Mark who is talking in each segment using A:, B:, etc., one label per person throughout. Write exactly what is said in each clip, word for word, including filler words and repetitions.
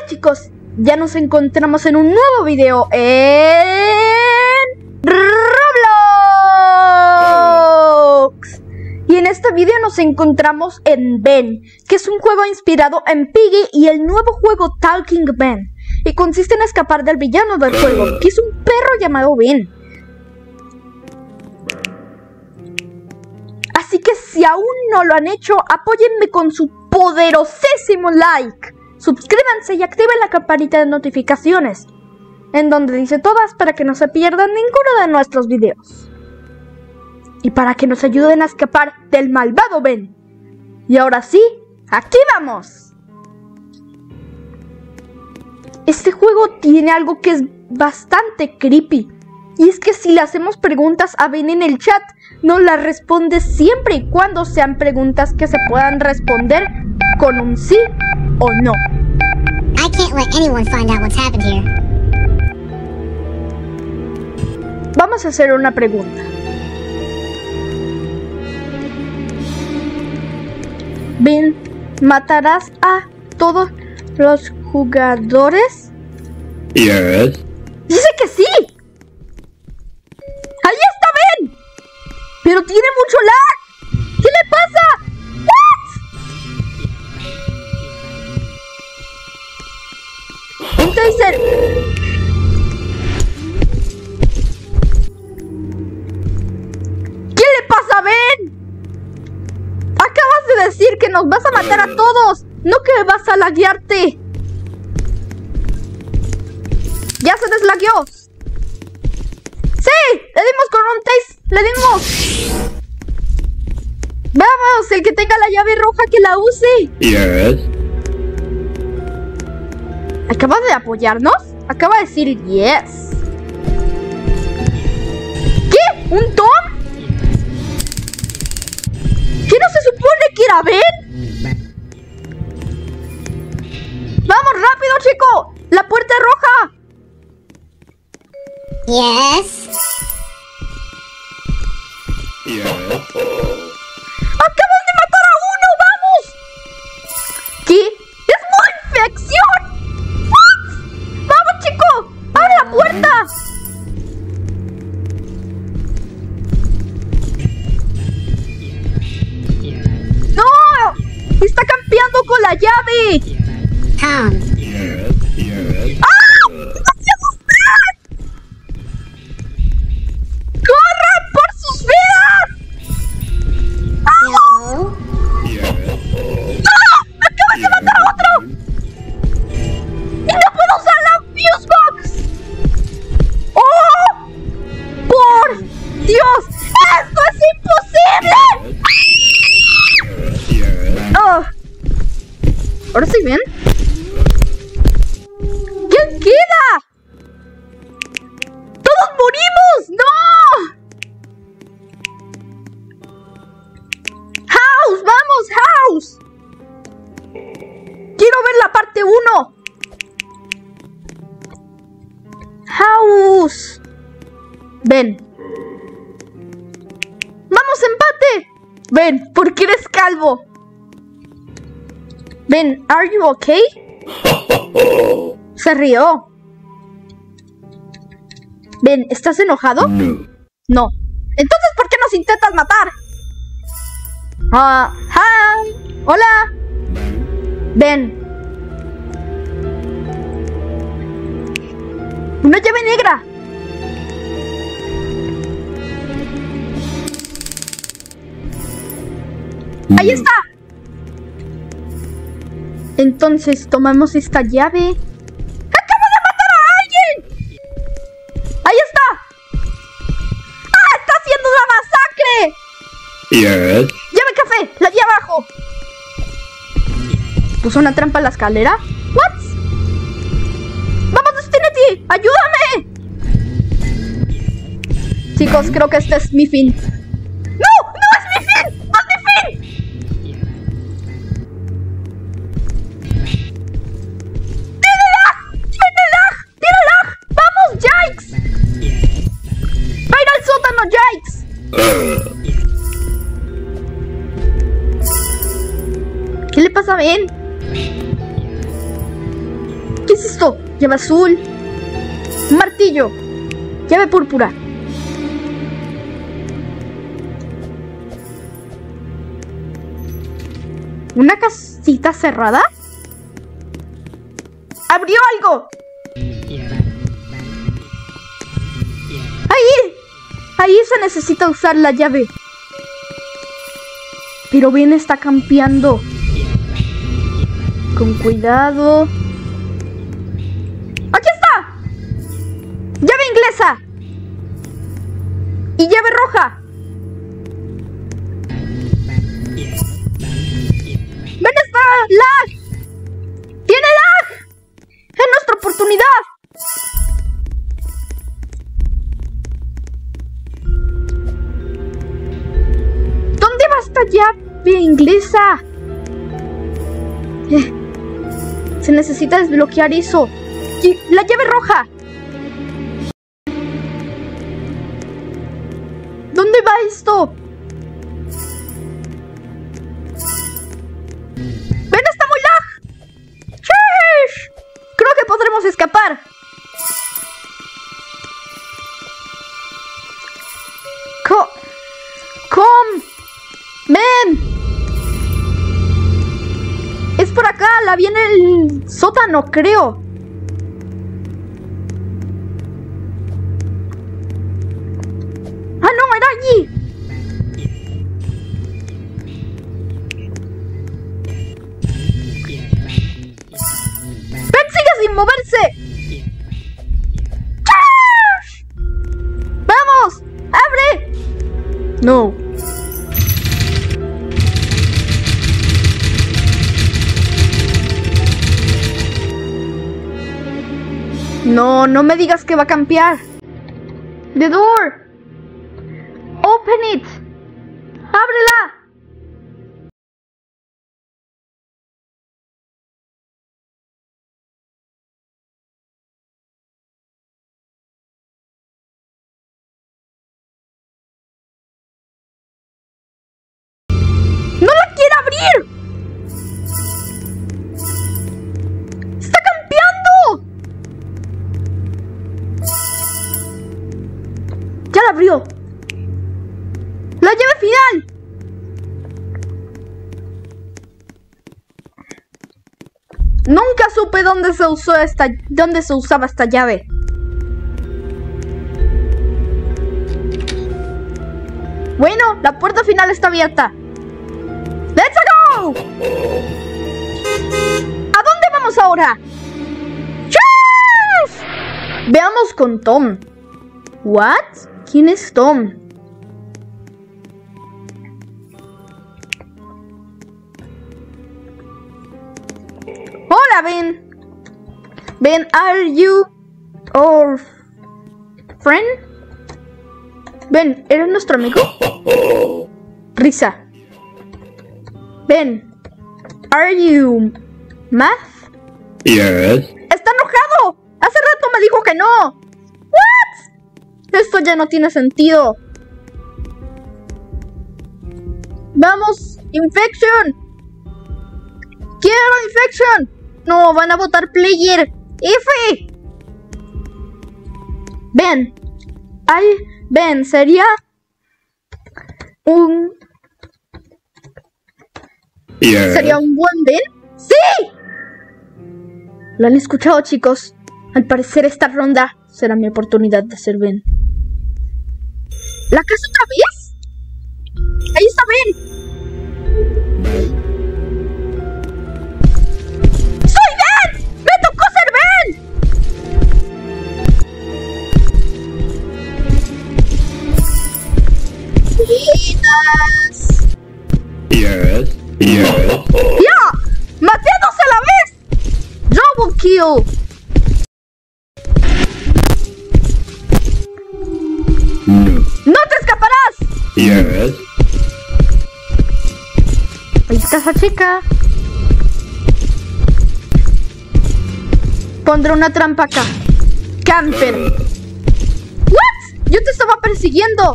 A: chicos, ya nos encontramos en un nuevo video en Roblox. Y en este video nos encontramos en Ben, que es un juego inspirado en Piggy y el nuevo juego Talking Ben. Y consiste en escapar del villano del juego, que es un perro llamado Ben. Así que si aún no lo han hecho, apóyenme con su poderosísimo like. Suscríbanse y activen la campanita de notificaciones, en donde dice todas para que no se pierdan ninguno de nuestros videos. Y para que nos ayuden a escapar del malvado Ben. Y ahora sí, ¡aquí vamos! Este juego tiene algo que es bastante creepy. Y es que si le hacemos preguntas a Ben en el chat, nos las responde siempre y cuando sean preguntas que se puedan responder con un sí o no.
B: I can't let anyone find out what's happened here.
A: Vamos a hacer una pregunta. Ben, ¿matarás a todos los jugadores?
C: Yes.
A: ¡Dice que sí! ¡Ahí está Ben! ¡Pero tiene mucho lag! ¿Qué le pasa? ¿What? Entonces... ¿Qué le pasa a Ben? Acabas de decir que nos vas a matar a todos, no que vas a laguearte. Ya se deslagueó. ¡Sí! ¡Le dimos con un taste! ¡Le dimos! ¡Vamos! El que tenga la llave roja que la use.
C: Yes.
A: ¿Acaba de apoyarnos? Acaba de decir yes. ¿Qué? ¿Un Tom? ¿Qué no se supone que era Ben? ¡Vamos, rápido, chico! ¡La puerta es roja!
B: Yes.
C: Yes.
A: ¡Acaban de matar a uno! ¡Vamos! ¿Qué? ¡Es muy infección! ¿What? ¡Vamos, chico! ¡Abre la puerta! ¡No! ¡Está campeando con la llave!
B: Tom.
C: Yes. Yes.
A: ¡Ah! ¡Demasiado usted! ¡Corran por sus vidas!
B: No.
C: Yes.
A: ¡Ah! ¡Acaban de matar a otro! ¡Y no puedo usar la Fuse Box! ¡Oh! ¡Por Dios! ¡Esto es imposible!
C: Yes.
A: ¡Oh! ¿Ahora sí bien? ¿Quién queda? ¡Todos morimos! ¡No! ¡House! ¡Vamos, House! ¡Quiero ver la parte uno! ¡House! Ven. ¡Vamos, empate! Ven, ¿por qué eres calvo? Ven, ¿are you okay? Se rió. Ven, ¿estás enojado?
C: No.
A: No. Entonces, ¿por qué nos intentas matar? Ah, hi. Hola. Ven. Una llave negra. Ahí está. Entonces, tomamos esta llave. ¡Acabo de matar a alguien! ¡Ahí está! ¡Ah! ¡Está haciendo una masacre!
C: Yes.
A: ¡Llave café! ¡La de abajo! ¿Puso una trampa en la escalera? ¿What? ¡Vamos, Destinity! ¡Ayúdame! Chicos, creo que este es mi fin. ¡No! ¡No es mi fin! ¡No es mi fin! ¡Tiene lag! ¡Tiene lag! ¡Tiene lag! ¡Vamos, Yikes! ¡Va a ir al sótano, Yikes!
C: Uh.
A: ¿Qué le pasa a Ben? es esto? Llave azul. Martillo. Llave púrpura. ¿Una casita cerrada? ¡Abrió algo! ¡Ahí! Ahí se necesita usar la llave. Pero Ben está campeando. Con cuidado. ¡Aquí está! ¡Llave inglesa! ¡Y llave roja! ¡Ben está! ¡Lag! ¡Tiene lag! ¡Es nuestra oportunidad! ¿Dónde va esta llave inglesa? Eh, se necesita desbloquear eso. Y la llave roja. ¿Dónde va esto? ¡Ben, está muy lag! ¡Sheesh! Creo que podremos escapar. Co... Com... ¡Ben! Es por acá, la vi en el sótano, creo. ¡Ah, no! ¡Era allí! ¡Ben, sigue sin moverse! ¡Charge! ¡Vamos! ¡Abre! No. No, no me digas que va a cambiar. The door. Open it. Ábrela. ¡No la quiere abrir! ¡Está campeando! ¡Ya la abrió! ¡La llave final! Nunca supe dónde se usó esta, dónde se usaba esta llave. Bueno, la puerta final está abierta. ¡Let's go! ¿A dónde vamos ahora? ¡Yes! Veamos con Tom. ¿What? ¿Quién es Tom? Hola, Ben. Ben, are you our friend? Ben, ¿eres nuestro amigo? Risa. Ben, are you math?
C: Yes.
A: ¡Está enojado! Hace rato me dijo que no. ¿What? Esto ya no tiene sentido. Vamos, infection. Quiero infection. No, van a votar player. F. Ben. Ay, Ben, sería un...
C: Yes.
A: ¿Sería un buen Ben? ¡Sí! Lo han escuchado, chicos. Al parecer esta ronda será mi oportunidad de ser Ben. ¿La casa otra vez? Ahí está Ben. ¡Soy Ben! ¡Me tocó ser Ben! ¡Vidas!
C: Yes. Yes.
A: ¡Ya! ¡Maté a dos a la vez! ¡Double kill!
C: No.
A: ¡No te escaparás!
C: Yes.
A: Ahí está esa chica. Pondré una trampa acá. Camper. ¿What? Yo te estaba persiguiendo.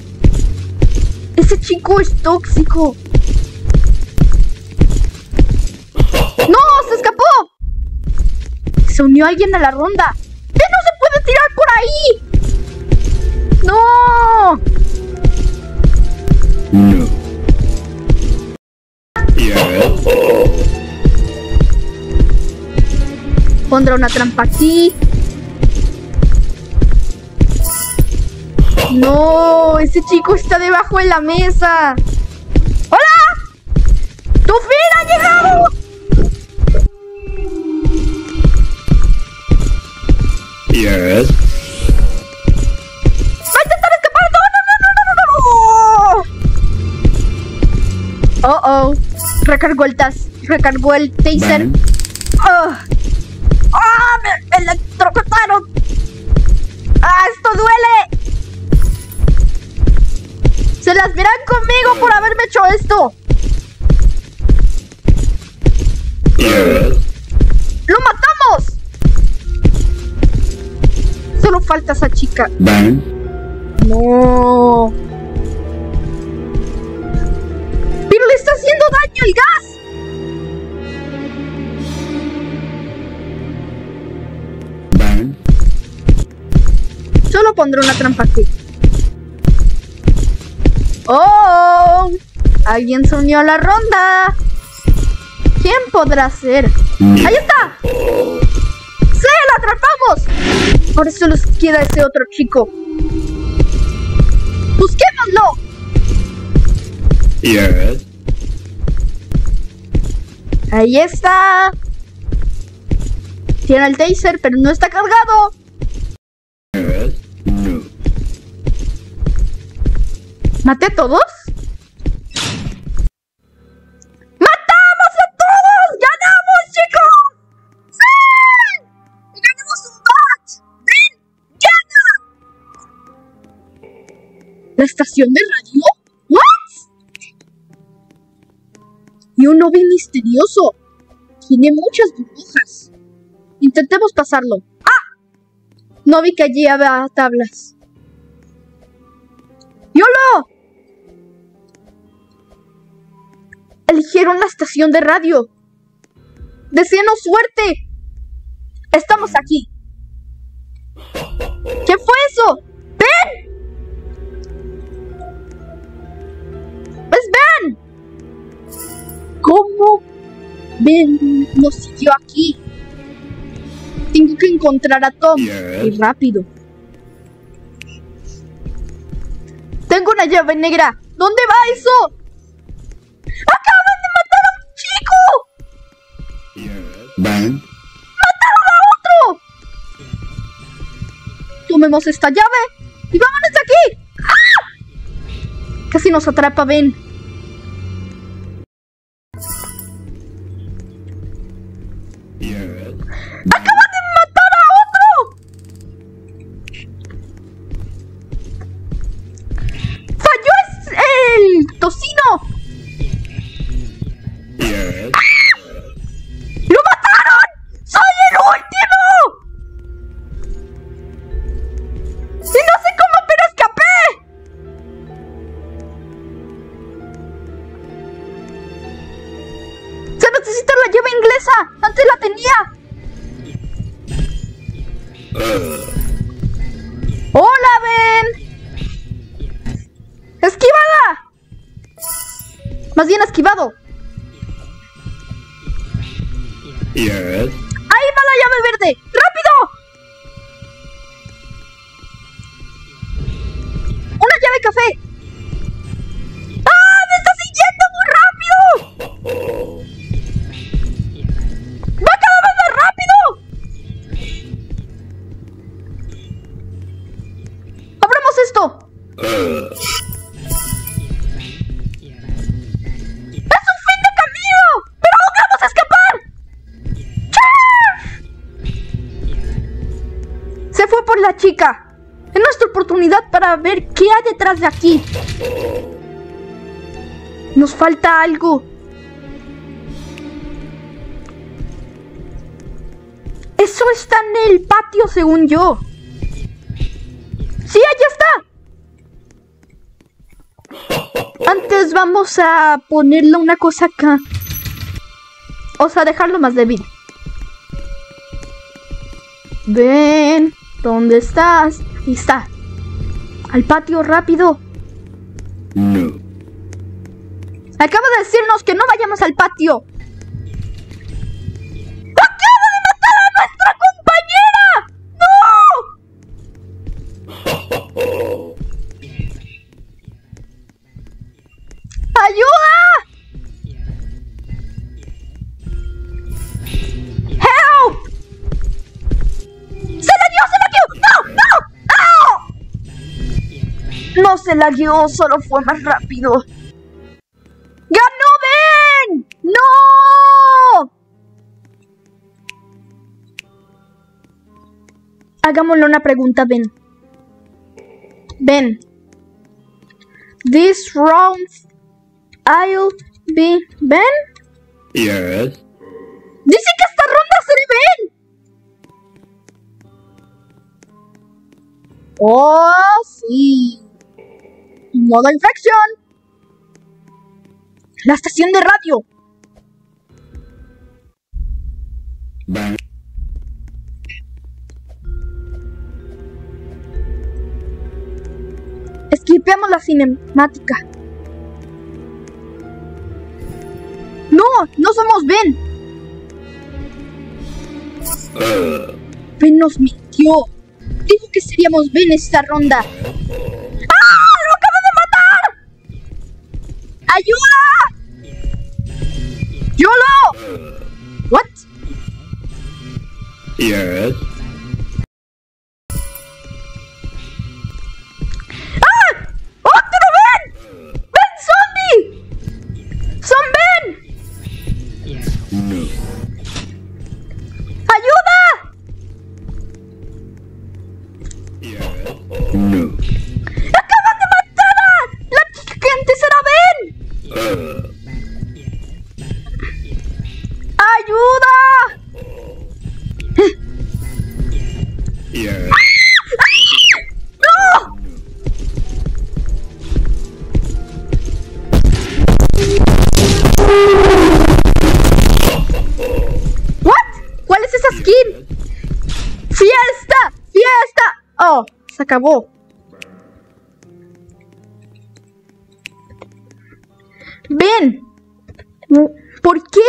A: Ese chico es tóxico. Se unió alguien a la ronda. ¡Que no se puede tirar por ahí! ¡No!
C: No. Yes.
A: Pondré una trampa aquí. No, ese chico está debajo de la mesa. ¡Hola! ¡Tu fin ha llegado!
C: Yes.
A: ¡Va a intentar escapar! ¡No, no, no, no, no, no! Oh, oh. Recargó el tas. Recargó el taser.
C: Bang.
A: ¡Ah! ¡Ah! ¡Me electrocutaron! ¡Ah! ¡Esto duele! ¡Se las verán conmigo por haberme hecho esto!
C: Yes.
A: ¡Lo matamos! Solo falta esa chica.
C: Bang.
A: No. ¡Pero le está haciendo daño el gas!
C: Bang.
A: Solo pondré una trampa aquí. ¡Oh! Alguien se unió a la ronda. ¿Quién podrá ser?
C: No.
A: ¡Ahí está! ¡Sí! ¡La atrapamos! Ahora solo queda ese otro chico. ¡Busquémoslo!
C: Yes.
A: Ahí está. Tiene el taser, pero no está cargado.
C: Yes. No.
A: ¿Maté a todos? ¡Matamos a todos! ¡Ganamos, chicos! ¡Sí! ¡Ganamos un match! ¡Ven! ¡Gana! ¿La estación de radio? ¿What? Y un Novi misterioso. Tiene muchas burbujas. Intentemos pasarlo. ¡Ah! No vi que allí había tablas. ¡Yolo! Eligieron la estación de radio. ¡Deseenos suerte! Estamos aquí. ¿Qué fue eso? ¡Ven! ¡Pues ven! ¿Cómo Ben nos siguió aquí? Tengo que encontrar a Tom.
C: Yes.
A: Y rápido. Tengo una llave negra. ¿Dónde va eso? ¡Acaban de matar a un chico!
C: Yes. Bang.
A: ¡Mataron a otro! Tomemos esta llave y vámonos de aquí. ¡Ah! Casi nos atrapa Ben.
C: Yes.
A: ¡Acaba de matar a otro! ¡Falló es el tocino!
C: Yes.
A: ¡Lo mataron! ¡Soy el último! ¡Y no sé cómo, pero escapé! ¡Se necesita la llave inglesa! ¡Antes la tenía!
C: Uh.
A: ¡Hola, Ben! ¡Esquivada! Más bien esquivado.
C: Yes.
A: ¡Ahí va la llave verde! ¡Rápido! ¡Una llave café! ¡Ah! ¡Me está siguiendo muy rápido! ¡Va cada vez más rápido! ¡Abramos esto!
C: Uh.
A: ¡Es un fin de camino! ¡Pero logramos escapar! ¡Chas! Se fue por la chica. Es nuestra oportunidad para ver qué hay detrás de aquí. Nos falta algo. Eso está en el patio, según yo. ¡Sí, allá está! Antes vamos a ponerle una cosa acá. O sea, dejarlo más débil. Ven, ¿dónde estás? Ahí está. Al patio, rápido.
C: No.
A: Acaba de decirnos que no vayamos al patio. ¡Acaba de matar a nuestra compañera! ¡No! ¡Ayuda! ¡Help! ¡Se la dio! ¡Se la dio! ¡No! ¡No! ¡No! No se la dio, solo fue más rápido. ¡Ganó Ben! ¡No! Hagámosle una pregunta, Ben. Ben. This round I'll be Ben.
C: Yes.
A: Dice que esta ronda seré Ben. Oh, sí. Modo infracción. La estación de radio.
C: Bang.
A: Esquipeamos la cinemática. No, no somos Ben.
C: Uh.
A: Ben nos mintió. Dijo que seríamos Ben esta ronda. ¡Ah! ¡Lo acabo de matar! ¡Ayuda! ¡Yolo! ¿What?
C: Yes.
A: ¡Ah! ¡Otro Ben! ¡Ben zombie! ¡Son Ben!
C: No.
A: ¡Ayuda!
C: Yes. No.
A: ¡Acaban de matar a la chica que antes era Ben!
C: Uh.
A: ¡Ayuda!
C: Yes.
A: ¡No! ¿What? ¿Cuál es esa skin? ¡Fiesta! ¡Fiesta! Oh, se acabó. Ven. ¿Por qué?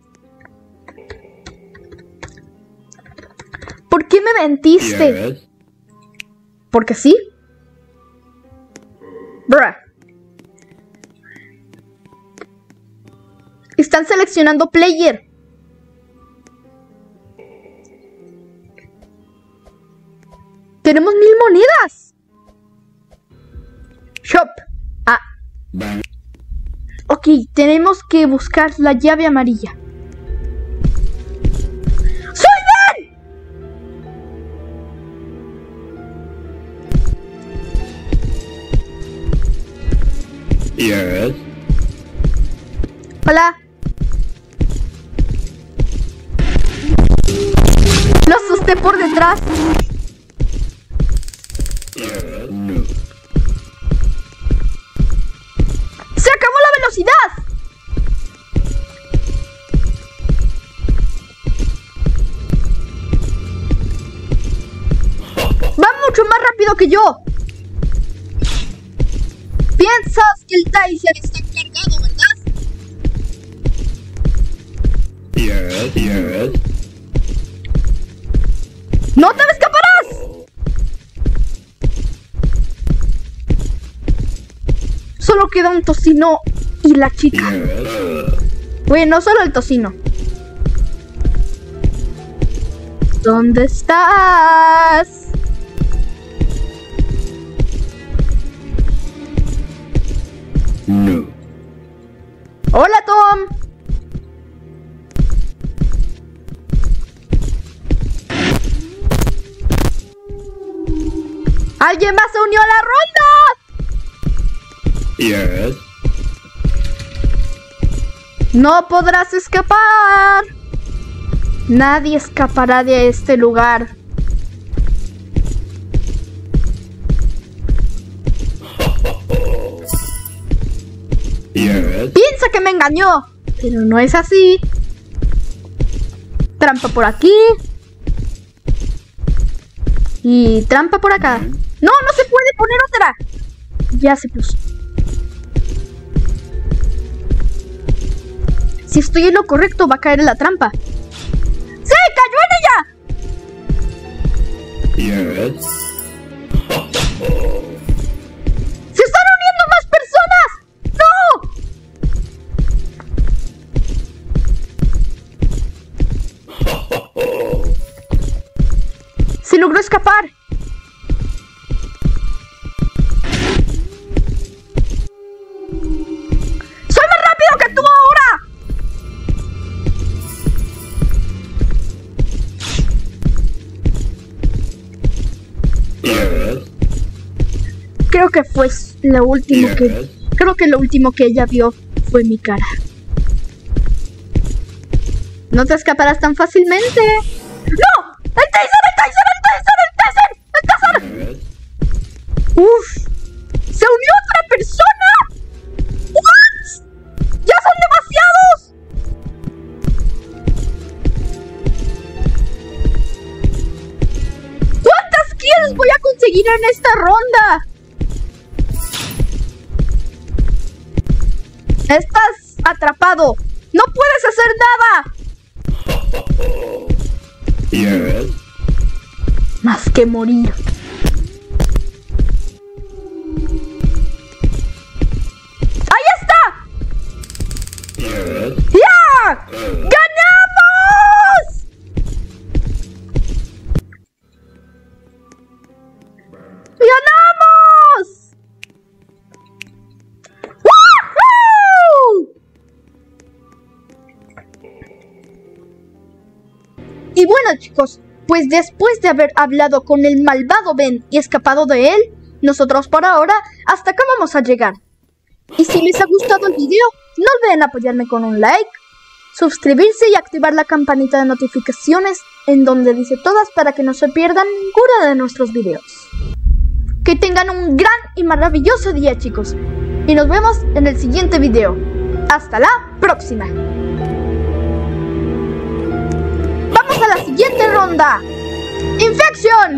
A: ¿Por qué me mentiste?
C: Yes.
A: ¿Porque sí? Bruh. Están seleccionando player. Tenemos mil monedas. Shop. Ah,
C: Bang.
A: ok. Tenemos que buscar la llave amarilla. ¡Soy Ben!
C: Yes.
A: Hola. Lo asusté por detrás.
C: Yes. No.
A: ¡Se acabó la velocidad! Va mucho más rápido que yo. Piensas que el Taser está cargado, ¿verdad?
C: Yes. Yes.
A: ¡No te me escaparás! Solo queda un tocino y la chica.
C: Yes. Uh.
A: Bueno, solo el tocino. ¿Dónde estás?
C: No.
A: Hola, Tom. ¿Alguien más se unió a la ronda?
C: Yes.
A: No podrás escapar. Nadie escapará de este lugar.
C: Yes.
A: Piensa que me engañó, pero no es así. Trampa por aquí. Y trampa por acá. ¡No, no se puede poner otra! Ya se puso. Si estoy en lo correcto, va a caer en la trampa. ¡Sí! ¡Cayó en ella!
C: Yes.
A: ¡Se están uniendo más personas! ¡No! Se logró escapar. ¡Soy más rápido que tú ahora!
C: Yes.
A: Creo que fue lo último
C: Yes.
A: que... Creo que lo último que ella vio fue mi cara. No te escaparás tan fácilmente. ¡No! ¡El taser! ¡El taser! ¡El taser! ¡El taser! ¡El taser!
C: Yes.
A: ¡Uf! ¡Se unió otra persona! ¿What? ¡Ya son demasiados! ¿Cuántas kills voy a conseguir en esta ronda? Estás atrapado. ¡No puedes hacer nada!
C: Yes.
A: Más que morir. ¡Ahí está!
C: Yes.
A: ¡Ya! ¡Ganamos! ¡Ganamos! ¡Woohoo! Y bueno, chicos, pues después de haber hablado con el malvado Ben y escapado de él, nosotros por ahora hasta acá vamos a llegar. Y si les ha gustado el video, no olviden apoyarme con un like, suscribirse y activar la campanita de notificaciones en donde dice todas para que no se pierdan ninguno de nuestros videos. Que tengan un gran y maravilloso día, chicos. Y nos vemos en el siguiente video. Hasta la próxima. ¡Vamos a la siguiente ronda! ¡Infection!